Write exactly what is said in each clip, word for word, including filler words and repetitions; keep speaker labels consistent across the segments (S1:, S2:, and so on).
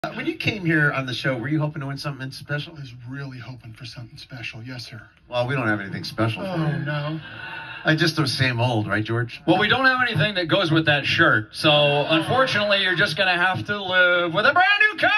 S1: Uh, When you came here on the show, were you hoping to win something special?
S2: I was really hoping for something special. Yes, sir.
S1: Well, we don't have anything special for
S2: Oh,
S1: you.
S2: no.
S1: I just the same old, right, George?
S3: Well, we don't have anything that goes with that shirt. So, unfortunately, you're just going to have to live with a brand new car!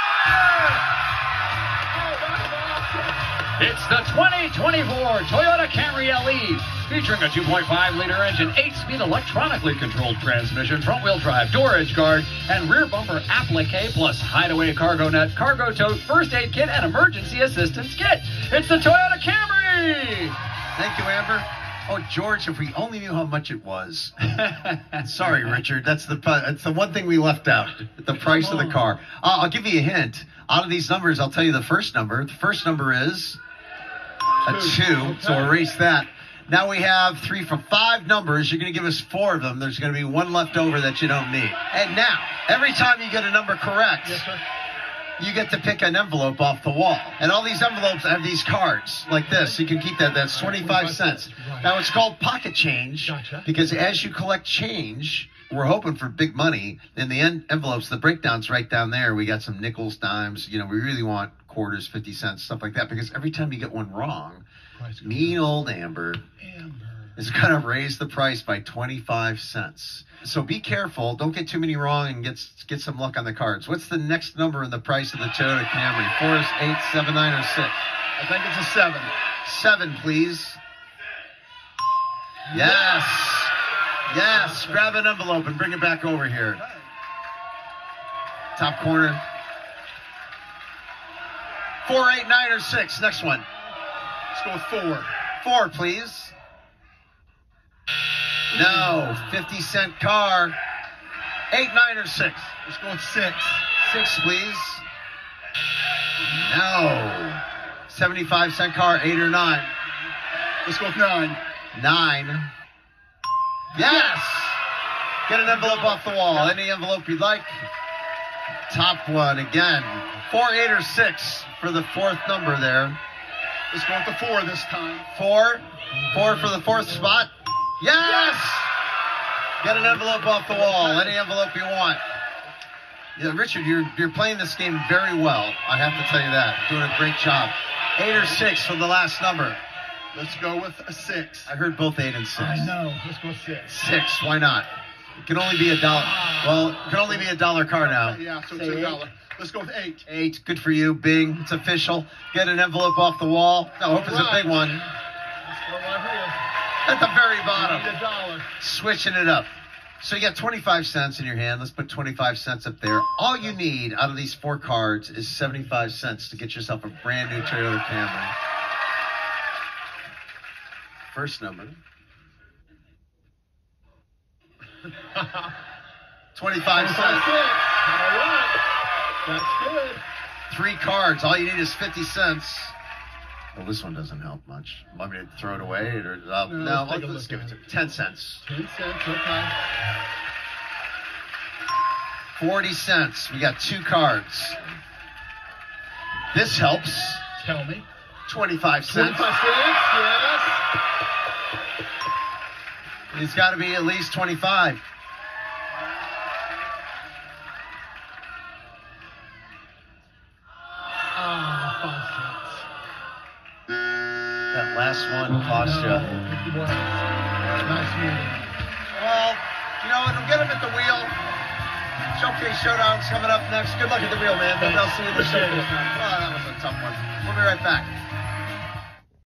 S3: It's the twenty twenty-four Toyota Camry L E, featuring a two point five liter engine, eight speed electronically controlled transmission, front-wheel drive, door edge guard, and rear bumper applique, plus hideaway cargo net, cargo tote, first aid kit, and emergency assistance kit. It's the Toyota Camry!
S1: Thank you, Amber. Oh, George, if we only knew how much it was. Sorry, Richard. That's the that's the one thing we left out, the price of the car. Uh, I'll give you a hint. Out of these numbers, I'll tell you the first number. The first number is a two, so erase that. Now we have three from five numbers. You're going to give us four of them. There's going to be one left over that you don't need. And now, every time you get a number correct,
S2: Yes, sir.
S1: you get to pick an envelope off the wall. And all these envelopes have these cards like this. You can keep that. That's twenty-five cents. Now, it's called pocket change
S2: Gotcha.
S1: because as you collect change, we're hoping for big money. In the en- envelopes, the breakdown's right down there. We got some nickels, dimes. You know, we really want quarters, fifty cents, stuff like that. Because every time you get one wrong,
S2: Price goes
S1: mean old Amber
S2: Amber.
S1: is going to raise the price by twenty-five cents. So be careful. Don't get too many wrong and get get some luck on the cards. What's the next number in the price of the Toyota Camry? Four, eight, seven, nine, or six?
S2: I think it's a seven.
S1: Seven, please. Yes. Yes. Grab an envelope and bring it back over here. Top corner. Four, eight, nine, or six. Next one.
S2: Let's go with four.
S1: Four, please. No. fifty cent car. Eight, nine, or six.
S2: Let's go with six.
S1: Six, please. No. seventy-five cent car. Eight or nine.
S2: Let's go with nine.
S1: Nine. Yes! Get an envelope off the wall. Any envelope you'd like. Top one again. Four, eight, or six for the fourth number there.
S2: Let's go with the four this time.
S1: Four. Four for the fourth spot. Yes! Get an envelope off the wall. Any envelope you want. Yeah, Richard, you're you're playing this game very well. I have to tell you that. Doing a great job. Eight or six for the last number.
S2: Let's go with a six.
S1: I heard both eight and six.
S2: I know. Let's go with six.
S1: Six. Why not? It can only be a dollar. Well, it can only be a dollar car now.
S2: Yeah, so it's
S1: Say
S2: a
S1: eight.
S2: dollar. Let's go with eight.
S1: Eight. Good for you. Bing. It's official. Get an envelope off the wall. I hope it's a big one.
S2: Let's go right
S1: At the very
S2: here.
S1: bottom.
S2: Need a dollar.
S1: Switching it up. So you got twenty-five cents in your hand. Let's put twenty-five cents up there. All you need out of these four cards is seventy-five cents to get yourself a brand new Toyota Camry. First number. twenty-five cents.
S2: All right. That's good.
S1: Three cards. All you need is fifty cents. Well, this one doesn't help much. Want me to throw it away? Or, uh,
S2: No,
S1: no,
S2: let's take a
S1: let's
S2: look
S1: give
S2: at
S1: it to
S2: it.
S1: ten cents.
S2: Ten cents. Okay.
S1: forty cents. We got two cards. This helps.
S2: Tell me.
S1: twenty-five cents.
S2: Twenty-five cents. Yes.
S1: It's got to be at least twenty-five.
S2: Ah, five cents.
S1: That last one cost you.
S2: It was. Nice meeting.
S1: Well, you know, it'll get him at the wheel. Showcase Showdown's coming up next. Good luck at the wheel, man. Maybe I'll see you at the
S2: Appreciate it.
S1: showcase. Well, that was a tough one. We'll be right back.